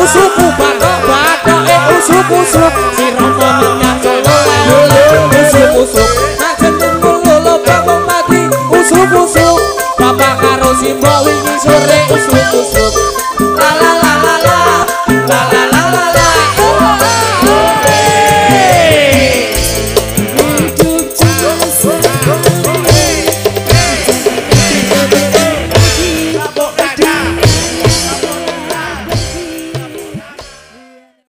usuk batok usuk sirama menyang usuk ajeng lolo bang mati usuk bapak karo simbok wingi sore usuk